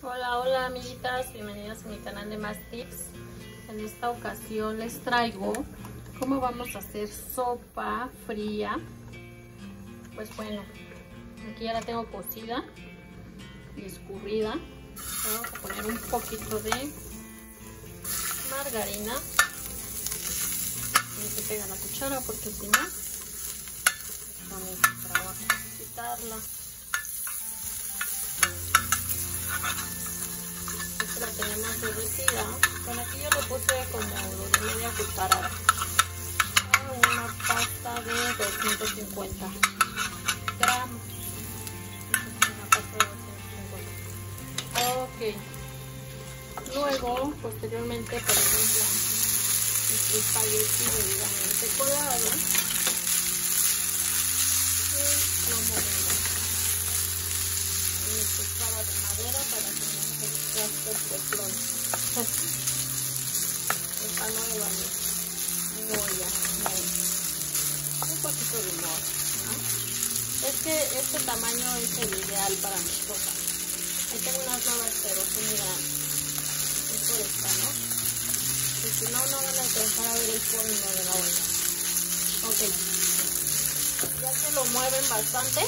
Hola, hola amiguitas, bienvenidas a mi canal de Más Tips. En esta ocasión les traigo cómo vamos a hacer sopa fría. Pues bueno, aquí ya la tengo cocida y escurrida. Vamos a poner un poquito de margarina. No se pega la cuchara porque si no, con el trabajo quitarla. La tenemos derretida. Bueno, aquí yo le puse como lo de media cucharada. Una pasta de 250 gramos. Una pasta de 250. Ok. Luego, posteriormente, ponemos el espagueti debidamente colado. Y lo movemos. Una cuchara de madera para que no se gaste el teflón. Esta no le vale. Un poquito de humor, ¿no? Es que este tamaño es el ideal para mi sopa. Ahí tengo unas nuevas, pero son muy grandes. Es por esta, ¿no? Y si no, no van a alcanzar a ver el fondo de la olla. Ok. Ya que lo mueven bastante,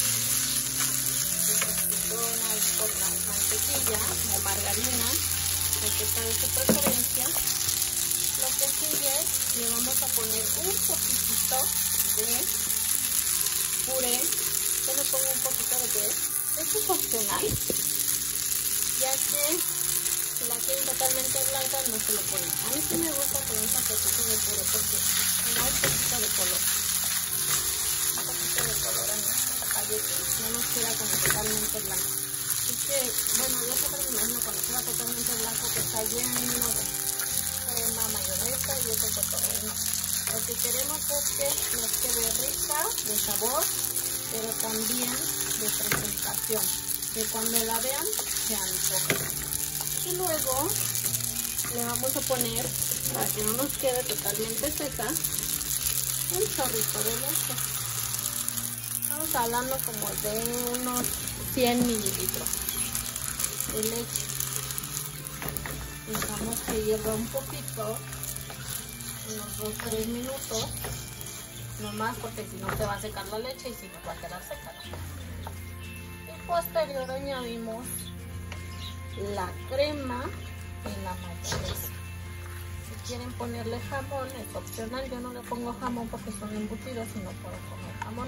con mantequilla o margarina, respecto de su preferencia. Lo que sigue, le vamos a poner un poquitito de puré. Yo le pongo un poquito de puré. Esto es opcional, ya que si la quieren totalmente blanca no se lo ponen. A mí sí me gusta poner un poquito de puré porque me da un poquito de color. Un poquito de color a nuestro espagueti. No nos queda como totalmente blanco. Así que, bueno, yo siempre me imagino cuando queda totalmente blanco que está lleno de crema, mayonesa y eso es todo. No. Lo que queremos es que nos quede rica de sabor, pero también de presentación. Que cuando la vean, se antojen. Y luego le vamos a poner, para que no nos quede totalmente seca, un chorrito de leche. Estamos hablando como de unos 100 mililitros de leche. Dejamos que hierva un poquito, unos 2-3 minutos, no más porque si no te va a secar la leche y si no va a quedar seca. Y posterior añadimos la crema y la mayonesa. Si quieren ponerle jamón es opcional, yo no le pongo jamón porque son embutidos y no puedo comer jamón.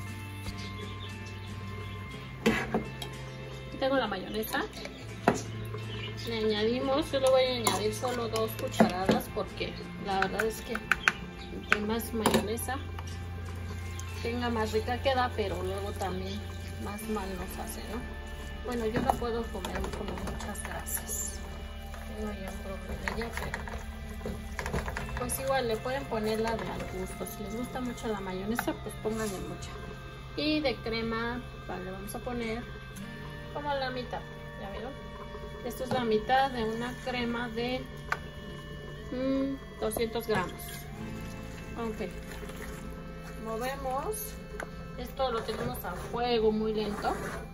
Tengo la mayonesa, le añadimos, yo le voy a añadir solo 2 cucharadas porque la verdad es que entre más mayonesa tenga más rica queda, pero luego también más mal nos hace, ¿no? Bueno, yo no puedo comer como muchas grasas, tengo ya un problemilla, pero pues igual le pueden ponerla de al gusto. Si les gusta mucho la mayonesa, pues pónganle mucha. Y de crema, vale, vamos a poner como la mitad, ¿ya vieron? Esto es la mitad de una crema de 200 gramos. Ok, movemos. Esto lo tenemos a fuego muy lento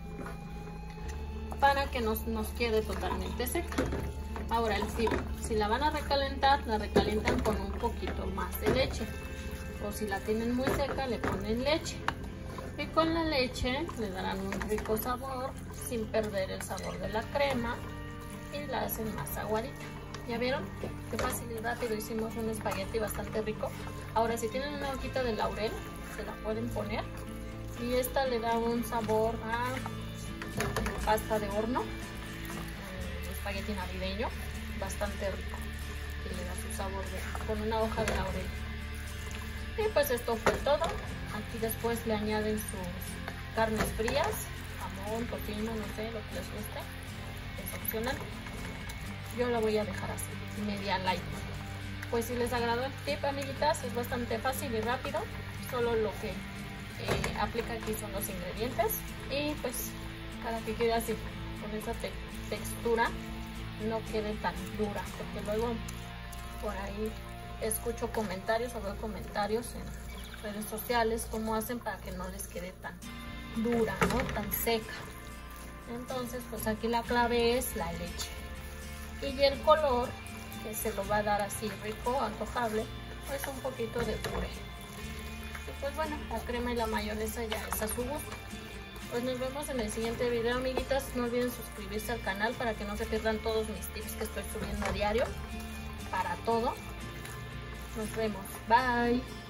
para que nos quede totalmente seca. Ahora el tip, si la van a recalentar, la recalientan con un poquito más de leche, o si la tienen muy seca le ponen leche. Y con la leche le darán un rico sabor sin perder el sabor de la crema y la hacen más aguadita. ¿Ya vieron? Qué fácil y rápido hicimos un espagueti bastante rico. Ahora si tienen una hojita de laurel se la pueden poner y esta le da un sabor a pasta de horno, espagueti navideño bastante rico y le da su sabor con una hoja de laurel. Y pues esto fue todo. Aquí después le añaden sus carnes frías, jamón, tocino, no sé, lo que les guste, es opcional. Yo la voy a dejar así, media light. Pues si les agradó el tip, amiguitas, es bastante fácil y rápido. Solo lo que aplica aquí son los ingredientes. Y pues para que quede así, con esa textura, no quede tan dura, porque luego por ahí escucho comentarios o veo comentarios en redes sociales cómo hacen para que no les quede tan dura, ¿no? Tan seca. Entonces pues aquí la clave es la leche. Y el color, que se lo va a dar así rico, antojable, pues un poquito de puré. Y pues bueno, la crema y la mayonesa ya es a su gusto. Pues nos vemos en el siguiente video, amiguitas. No olviden suscribirse al canal para que no se pierdan todos mis tips que estoy subiendo a diario para todo. Nos vemos. Bye.